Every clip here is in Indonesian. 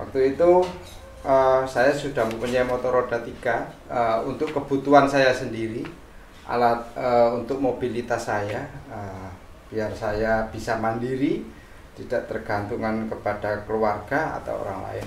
Waktu itu saya sudah mempunyai motor roda 3 untuk kebutuhan saya sendiri, alat untuk mobilitas saya, biar saya bisa mandiri, tidak tergantungan kepada keluarga atau orang lain.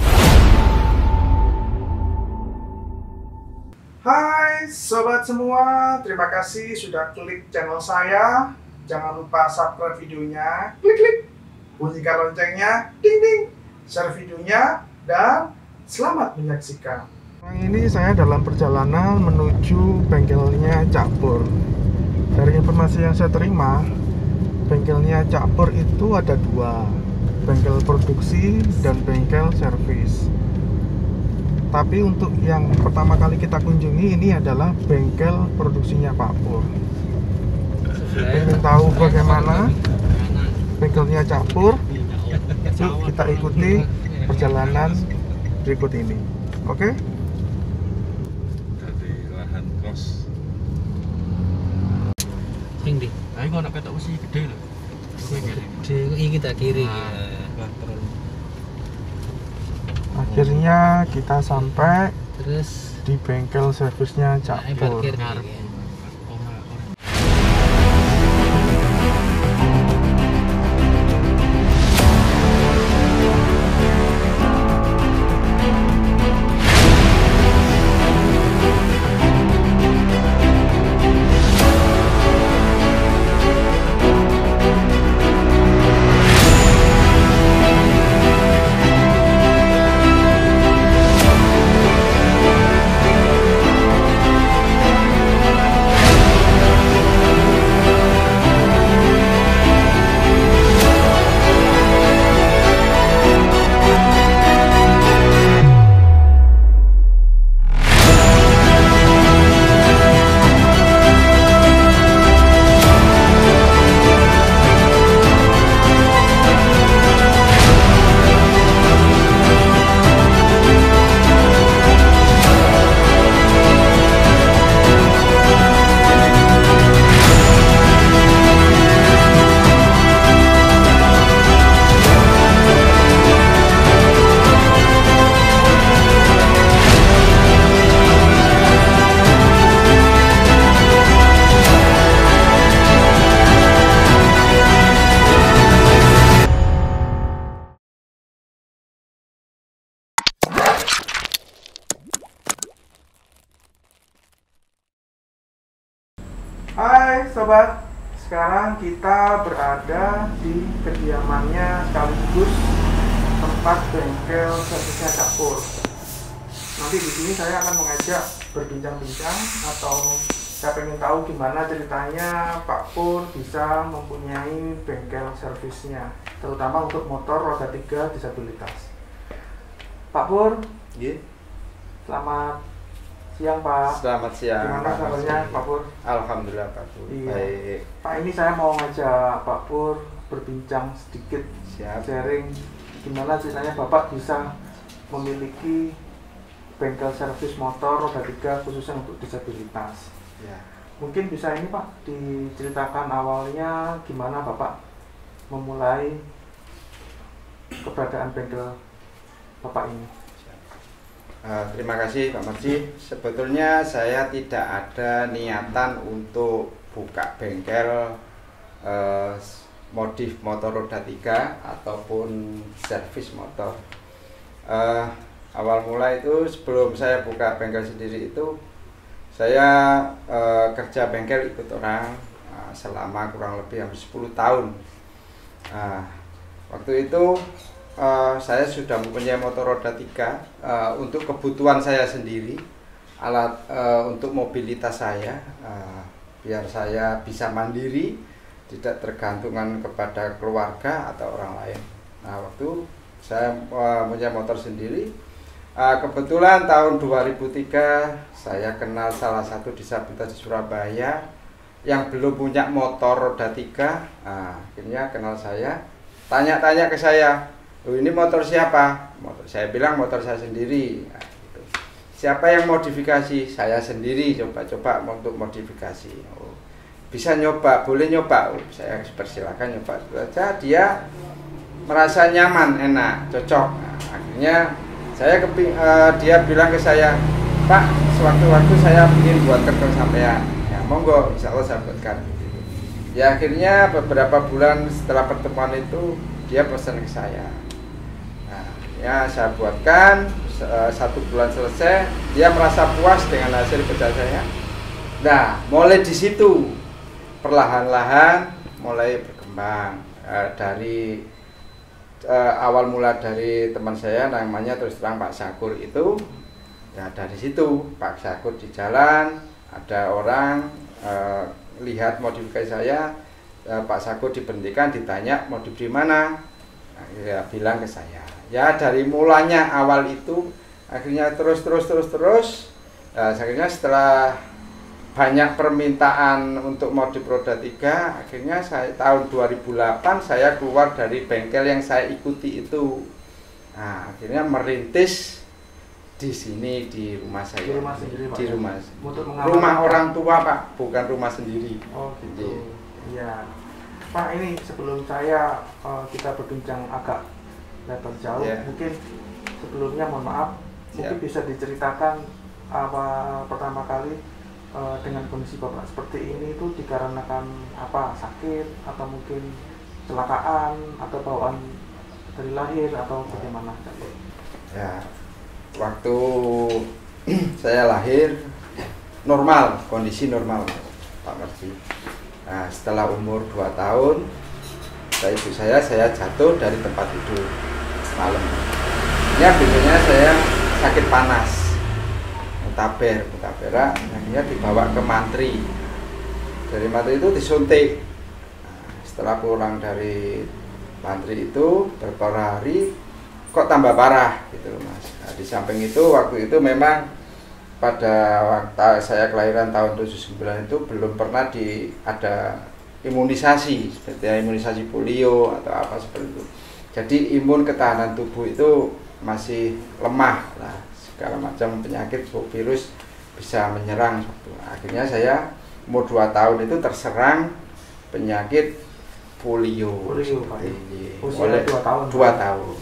Hai sobat semua, terima kasih sudah klik channel saya. Jangan lupa subscribe videonya, klik bunyikan loncengnya, ding, share videonya, dan selamat menyaksikan. Ini saya dalam perjalanan menuju bengkelnya Cak Pur. Dari informasi yang saya terima, bengkelnya Cak Pur itu ada dua, bengkel produksi dan bengkel servis. Tapi untuk yang pertama kali kita kunjungi ini adalah bengkel produksinya Pak Pur. Ingin tahu bagaimana bengkelnya Cak Pur? Yuk kita ikuti perjalanan berikut ini. Oke? Dari lahan kos. Sing di. Ayo kok nak ketok mesti gede lho. Gede iki tak kiri. Akhirnya kita sampai Terus di bengkel servisnya Cak Pur. parkir Hai sobat, sekarang kita berada di kediamannya sekaligus tempat bengkel servisnya Cak Pur. Nanti di sini saya akan mengajak berbincang-bincang atau saya ingin tahu gimana ceritanya Pak Pur bisa mempunyai bengkel servisnya, terutama untuk motor roda 3 disabilitas. Pak Pur, selamat siang Pak. Selamat siang. Gimana kabarnya Pak Pur? Alhamdulillah Pak Pur. Iya. Baik. Pak, ini saya mau ngajak Pak Pur berbincang sedikit, Siap. sharing gimana ceritanya Bapak bisa memiliki bengkel servis motor roda 3 khususnya untuk disabilitas. Ya. Mungkin bisa ini Pak diceritakan awalnya gimana Bapak memulai keberadaan bengkel Bapak ini. Terima kasih Pak Marji. Sebetulnya saya tidak ada niatan untuk buka bengkel modif motor roda 3 ataupun servis motor. Awal mula itu sebelum saya buka bengkel sendiri itu saya kerja bengkel ikut orang selama kurang lebih hampir 10 tahun. Waktu itu saya sudah mempunyai motor roda 3 untuk kebutuhan saya sendiri, alat untuk mobilitas saya, biar saya bisa mandiri, tidak tergantungan kepada keluarga atau orang lain. Nah, waktu saya punya motor sendiri, kebetulan tahun 2003 saya kenal salah satu disabilitas di Surabaya yang belum punya motor roda 3. Akhirnya kenal saya, tanya-tanya ke saya, "Loh, ini motor siapa?" Saya bilang motor saya sendiri. Nah, gitu. Siapa yang modifikasi? Saya sendiri coba-coba untuk modifikasi. Oh, bisa nyoba, boleh nyoba. Oh, saya persilakan nyoba saja. Dia merasa nyaman, enak, cocok. Nah, akhirnya dia bilang ke saya, Pak, sewaktu-waktu saya ingin buatkan ke sampean. Ya monggo, insya Allah saya buatkan. Ya akhirnya beberapa bulan setelah pertemuan itu dia pesan ke saya. Nah, ya saya buatkan, 1 bulan selesai, dia merasa puas dengan hasil kerja saya. Nah, mulai di situ perlahan-lahan mulai berkembang dari awal mula dari teman saya namanya terus terang Pak Syakur itu. Ya dari situ Pak Syakur di jalan ada orang lihat modifikasi saya, Pak Syakur diberhentikan, ditanya mau diberi mana, nah, ya bilang ke saya. Ya dari mulanya awal itu akhirnya terus akhirnya setelah banyak permintaan untuk modif roda 3, akhirnya saya tahun 2008 saya keluar dari bengkel yang saya ikuti itu. Nah, akhirnya merintis di sini di rumah saya. Di rumah sendiri, Pak. Di rumah. Rumah orang tua, Pak, bukan rumah sendiri. Oh, gitu. Iya. Pak, ini sebelum kita berbincang agak lebar jauh, mungkin sebelumnya mohon maaf, mungkin bisa diceritakan apa pertama kali dengan kondisi Bapak seperti ini itu dikarenakan apa, sakit atau mungkin kecelakaan atau bawaan dari lahir atau bagaimana? Ya, waktu saya lahir normal, kondisi normal Pak Merdi. Nah, setelah umur 2 tahun ibu saya jatuh dari tempat tidur malam. Ya biasanya saya sakit panas, mutaberak, akhirnya dibawa ke mantri. Dari mantri itu disuntik. Nah, setelah pulang dari mantri itu beberapa hari kok tambah parah gitu Mas. Nah, di samping itu waktu itu memang pada waktu saya kelahiran tahun 79 itu belum pernah ada imunisasi seperti imunisasi polio atau apa seperti itu. Jadi imun ketahanan tubuh itu masih lemah lah. Segala macam penyakit virus bisa menyerang. Akhirnya saya umur 2 tahun itu terserang penyakit polio. Usia 2 tahun. 2 tahun.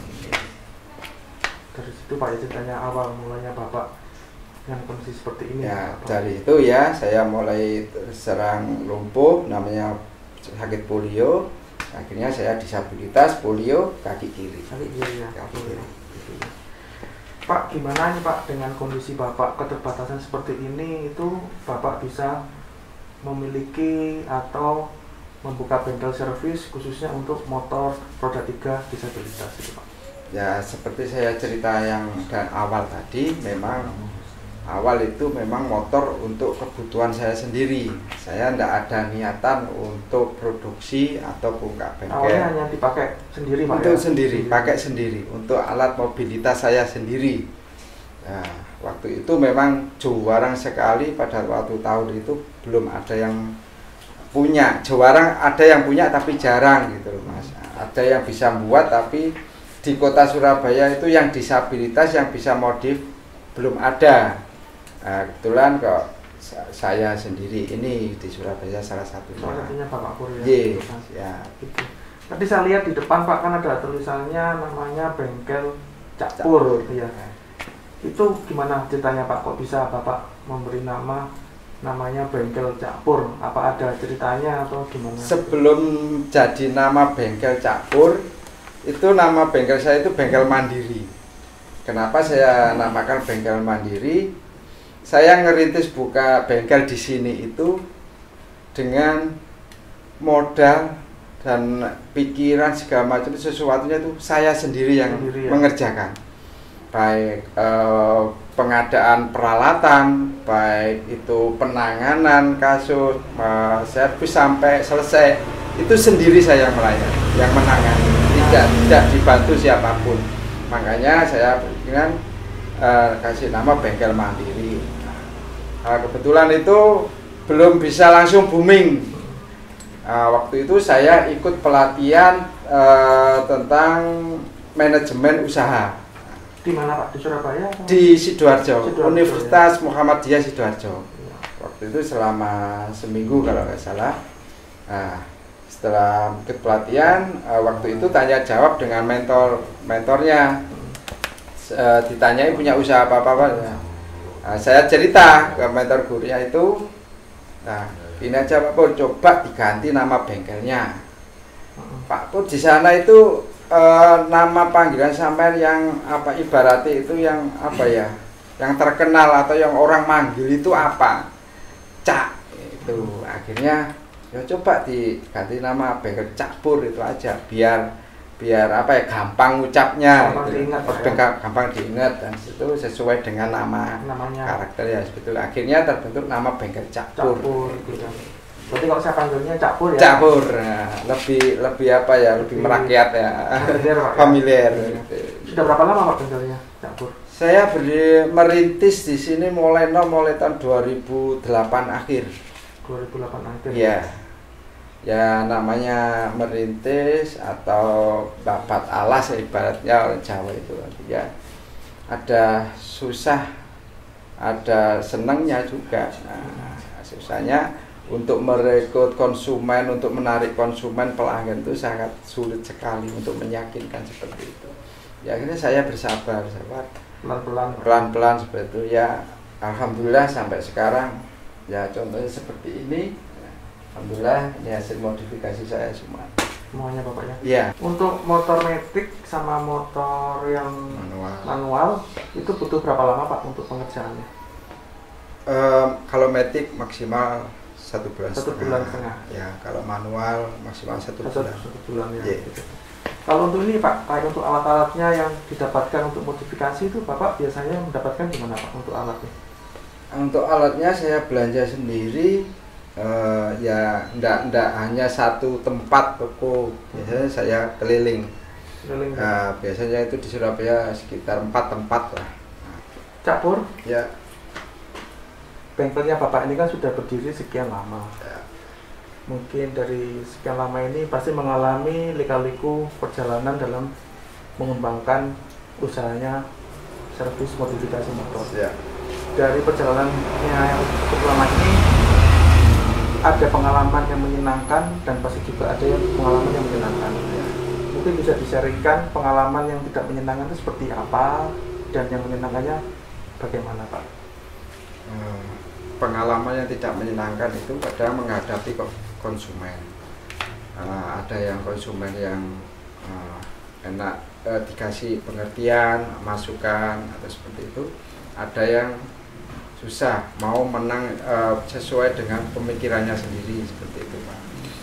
Dari situ Pak, ceritanya awal mulanya Bapak dengan kondisi seperti ini. Ya, dari itu ya saya mulai terserang lumpuh namanya sakit polio. Akhirnya saya disabilitas polio kaki kiri. Kaki kiri ya. Kaki kiri. Pak, gimana nih Pak dengan kondisi Bapak keterbatasan seperti ini, itu Bapak bisa memiliki atau membuka bengkel servis khususnya untuk motor roda 3 disabilitas itu Pak? Ya seperti saya cerita yang awal tadi, memang awal itu memang motor untuk kebutuhan saya sendiri. Saya tidak ada niatan untuk produksi atau buka bengkel. Awalnya hanya dipakai sendiri Pak? Untuk sendiri, pakai sendiri, untuk alat mobilitas saya sendiri. Nah, waktu itu memang jarang sekali pada waktu tahun itu belum ada yang punya. Jarang ada yang punya tapi jarang gitu loh Mas. Ada yang bisa buat tapi di kota Surabaya itu yang disabilitas yang bisa modif belum ada. Nah, kebetulan kok saya sendiri ini di Surabaya salah satunya. Salah satunya Bapak Pur ya. Yes, ya. Gitu. Tadi saya lihat di depan Pak kan ada tulisannya namanya bengkel Cak Pur. Ya. Itu gimana ceritanya Pak? Kok bisa Bapak memberi namanya bengkel Cak Pur? Apa ada ceritanya atau gimana? Sebelum jadi nama bengkel Cak Pur, itu nama bengkel saya itu bengkel mandiri. Kenapa saya namakan bengkel mandiri? Saya ngerintis buka bengkel di sini itu dengan modal dan pikiran segala macam, sesuatunya itu saya sendiri yang mengerjakan. Baik pengadaan peralatan, baik itu penanganan kasus, servis sampai selesai, itu sendiri saya yang melayani, yang menangani. Tidak dibantu siapapun. Makanya saya berpikiran kasih nama bengkel mandiri. Kebetulan itu belum bisa langsung booming. Waktu itu saya ikut pelatihan tentang manajemen usaha. Di mana Pak? Di Surabaya? Di Sidoarjo, Universitas Muhammadiyah Sidoarjo. Waktu itu selama seminggu kalau nggak salah. Nah, Setelah ikut pelatihan, waktu itu tanya jawab dengan mentornya. Ditanyai punya usaha apa-apa. Saya cerita ke mentor gurunya itu, nah ini aja Pak Pur, coba diganti nama bengkelnya. Pak Pur, di sana itu nama panggilan sampean yang apa, ibaratnya itu yang apa ya, yang terkenal atau yang orang manggil itu apa? Cak. Itu akhirnya ya coba diganti nama bengkel Cak Pur itu aja, biar apa ya, gampang ucapnya, gampang diingat, dan itu sesuai dengan namanya karakter ya sebetulnya. Akhirnya terbentuk nama bengkel Cak Pur. Gitu. Berarti kalau saya panggilnya Cak Pur ya? Cak Pur, nah, lebih apa ya, lebih merakyat ya, familiar. Gitu. Sudah berapa lama Pak bengkelnya Cak Pur? Saya merintis di sini mulai tahun 2008 akhir. 2008 akhir. Iya. Ya namanya merintis atau babat alas ibaratnya orang Jawa itu ya, ada susah, ada senangnya juga. Nah, susahnya untuk merekrut konsumen, untuk menarik konsumen pelanggan itu sangat sulit sekali untuk meyakinkan seperti itu. Ya akhirnya saya bersabar pelan-pelan seperti itu ya. Alhamdulillah sampai sekarang ya contohnya seperti ini. Alhamdulillah ini hasil modifikasi saya semuanya Bapaknya. Iya. Untuk motor matic sama motor yang manual itu butuh berapa lama Pak untuk pengerjaannya? Kalau matic maksimal 1 bulan setengah. Ya kalau manual maksimal 1 bulan. 1 bulan ya. Yeah. Gitu. Kalau untuk ini Pak, kayak untuk alat-alatnya yang didapatkan untuk modifikasi itu Bapak biasanya mendapatkan di mana Pak untuk alatnya? Untuk alatnya saya belanja sendiri. Ya enggak hanya satu tempat toko, biasanya saya keliling. Biasanya itu di Surabaya sekitar 4 tempat lah. Cak Pur, ya, bengkelnya Bapak ini kan sudah berdiri sekian lama ya. Mungkin dari sekian lama ini pasti mengalami lika-liku perjalanan dalam mengembangkan usahanya servis modifikasi motor Ya. Dari perjalanannya yang cukup lama ini ada pengalaman yang menyenangkan dan pasti juga ada yang pengalaman yang menyenangkan. Mungkin bisa di-sharingkan pengalaman yang tidak menyenangkan itu seperti apa dan yang menyenangkannya bagaimana Pak? Pengalaman yang tidak menyenangkan itu pada menghadapi konsumen. Ada yang konsumen yang enak dikasih pengertian, masukan atau seperti itu. Ada yang susah, mau menang sesuai dengan pemikirannya sendiri seperti itu Pak.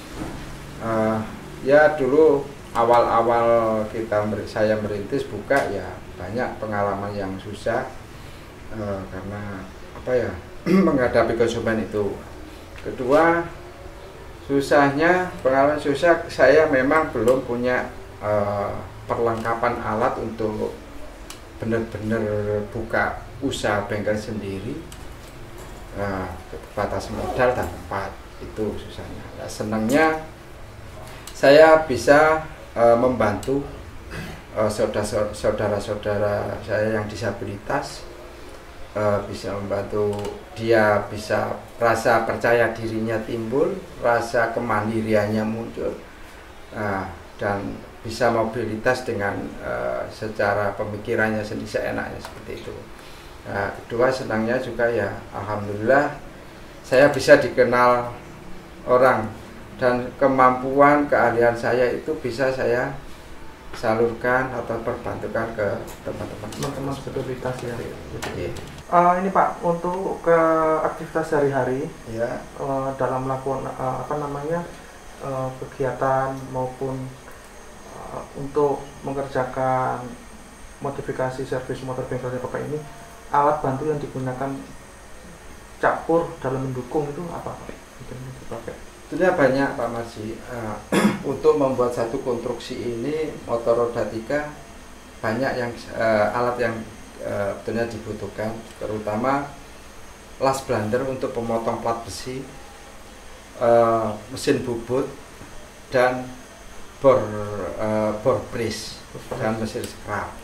Ya dulu awal-awal saya merintis buka ya banyak pengalaman yang susah karena apa ya menghadapi konsumen itu. Kedua susahnya, pengalaman susah, saya memang belum punya perlengkapan alat untuk benar-benar buka usaha bengkel sendiri. Batas modal dan tempat itu susahnya. Nah, senangnya saya bisa membantu saudara-saudara saya yang disabilitas, bisa membantu dia, bisa rasa percaya dirinya timbul, rasa kemandiriannya muncul, dan bisa mobilitas dengan secara pemikirannya sendiri seenaknya seperti itu. Kedua senangnya juga ya alhamdulillah saya bisa dikenal orang dan kemampuan keahlian saya itu bisa saya salurkan atau perbantukan ke teman-teman disabilitas ya. Yeah. Ini Pak, untuk ke aktivitas sehari-hari ya, dalam melakukan kegiatan maupun untuk mengerjakan modifikasi servis motor bengkelnya Bapak ini, alat bantu yang digunakan Cak Pur dalam mendukung itu apa Pak? Tentunya banyak Pak Marji. Untuk membuat satu konstruksi ini motor roda 3 banyak yang alat yang tentunya dibutuhkan, terutama las blander untuk pemotong plat besi, mesin bubut, dan bor brace dan mesin scrap.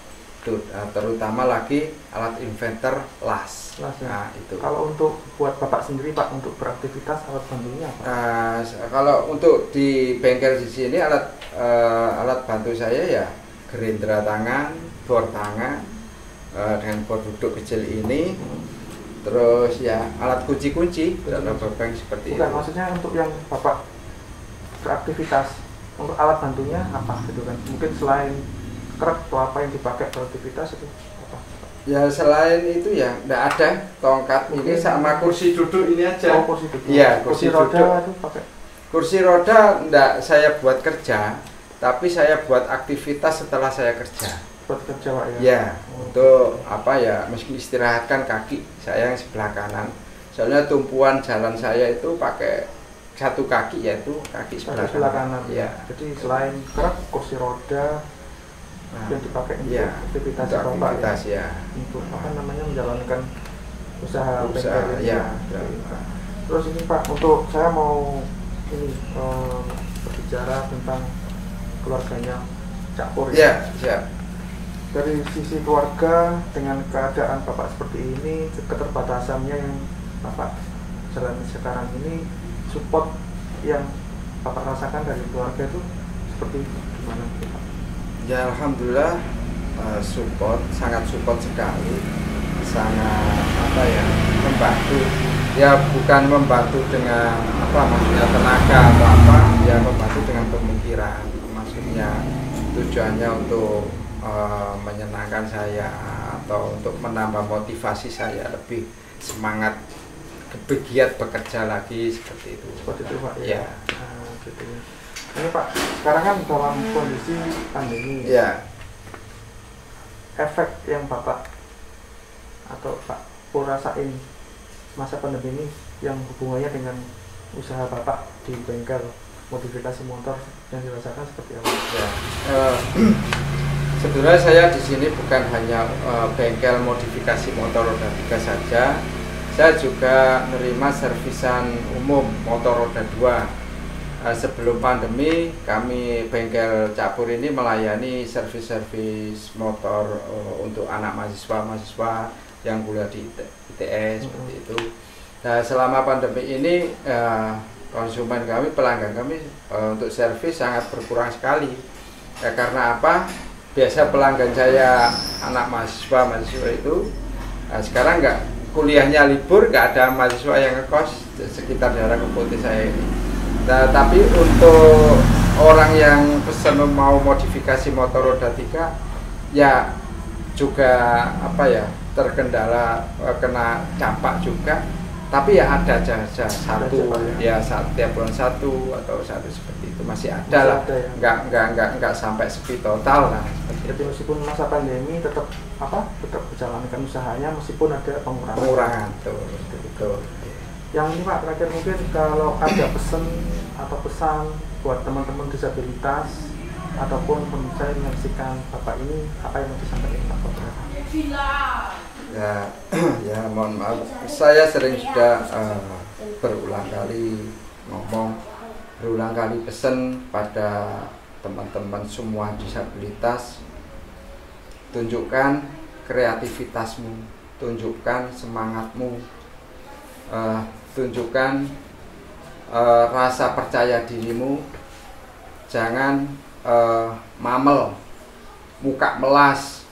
terutama lagi alat inverter las. Las, ya. Nah, itu. Kalau untuk buat Bapak sendiri Pak, untuk beraktivitas alat bantunya apa? Kalau untuk di bengkel di sini alat bantu saya ya gerindra tangan, bor tangan, dengan bor duduk kecil ini, terus ya alat kunci-kunci dan rubber bank seperti Bukan, itu. maksudnya untuk yang Bapak beraktivitas, untuk alat bantunya apa gitu kan? Mungkin selain krek atau apa yang dipakai beraktivitas itu apa? Ya selain itu ya enggak ada tongkat ini sama kursi duduk ini aja. Oh, kursi duduk. Iya, kursi kursi roda duduk. itu pakai. Kursi roda enggak saya buat kerja, tapi saya buat aktivitas setelah saya kerja. Buat kerja Pak ya? Ya, untuk apa ya, meski istirahatkan kaki saya yang sebelah kanan. Soalnya tumpuan jalan saya itu pakai satu kaki, yaitu kaki sebelah kanan. Ya. Jadi selain krek, kursi roda yang dipakai untuk ya, aktivitas untuk Bapak aktivitas ya. Untuk apa namanya, menjalankan usaha Usaha, bengkel ini ya. Terus ini Pak, untuk saya mau ini berbicara tentang keluarganya Cak Pur. Ya, siap. Dari sisi keluarga, dengan keadaan Bapak seperti ini, keterbatasannya yang Bapak jalani sekarang ini, support yang Bapak rasakan dari keluarga itu seperti gimana Pak? Ya alhamdulillah, sangat support sekali, sangat apa ya, membantu. Ya bukan membantu dengan apa maksudnya tenaga atau apa, ya membantu dengan pemikiran. Maksudnya tujuannya untuk menyenangkan saya atau untuk menambah motivasi saya lebih semangat, bergiat bekerja lagi seperti itu. Seperti itu Pak Ya. Gitu ya. Ini Pak, sekarang kan dalam kondisi pandemi. Ya. Efek yang Bapak atau Pak Pur rasain masa pandemi ini yang hubungannya dengan usaha Bapak di bengkel modifikasi motor yang dirasakan seperti apa? Ya. Sebenarnya saya di sini bukan hanya bengkel modifikasi motor roda 3 saja. Saya juga menerima servisan umum motor roda 2. Sebelum pandemi, kami bengkel Cak Pur ini melayani servis-servis motor untuk anak mahasiswa yang kuliah di ITS seperti itu. Nah, selama pandemi ini konsumen kami, pelanggan kami untuk servis sangat berkurang sekali. Ya, karena apa? Biasa pelanggan saya anak mahasiswa itu, sekarang nggak, kuliahnya libur, nggak ada mahasiswa yang ngekos sekitar daerah Keputih saya ini. Nah, tapi untuk orang yang pesan mau modifikasi motor roda 3 ya juga apa ya, terkendala, kena dampak juga, tapi ya ada aja satu ya tiap bulan satu atau satu seperti itu masih ada lah, nggak sampai sepi total lah. Jadi meskipun masa pandemi tetap menjalankan usahanya meskipun ada pengurangan. Betul. Yang ini Pak, terakhir mungkin kalau ada pesan buat teman-teman disabilitas ataupun pemirsa yang menyaksikan Bapak ini, apa yang mau disampaikan Pak Bapak? Ya mohon maaf, saya sering sudah berulang kali pesan pada teman-teman semua disabilitas, tunjukkan kreativitasmu, tunjukkan semangatmu, tunjukkan rasa percaya dirimu, jangan mamel, muka melas,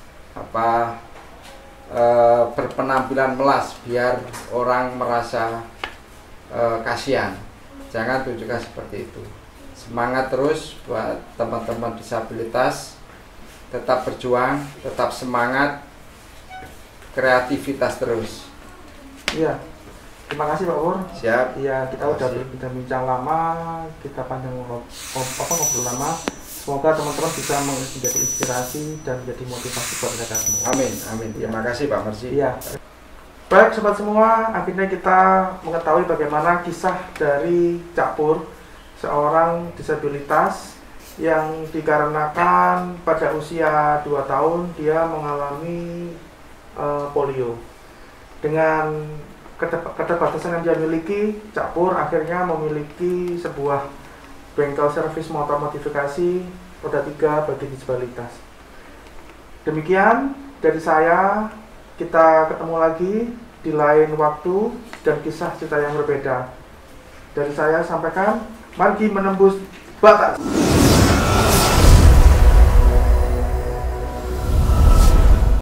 berpenampilan melas biar orang merasa kasihan. Jangan tunjukkan seperti itu. Semangat terus buat teman-teman disabilitas, tetap berjuang, tetap semangat, kreativitas terus. Iya. Terima kasih Pak Pur. Siap. Iya, kita udah berbincang lama, kita panjang ngobrol lama. Semoga teman-teman bisa menjadi inspirasi dan menjadi motivasi buat mereka semua. Amin. Terima kasih Pak Mersi. Iya. Baik sobat semua, akhirnya kita mengetahui bagaimana kisah dari Cak Pur, seorang disabilitas yang dikarenakan pada usia 2 tahun dia mengalami polio. Dengan keterbatasan yang dia miliki, Cak Pur akhirnya memiliki sebuah bengkel servis motor modifikasi roda 3 bagi disabilitas. Demikian Dari saya, kita ketemu lagi di lain waktu dan kisah cerita yang berbeda. Dari saya sampaikan, mari menembus batas.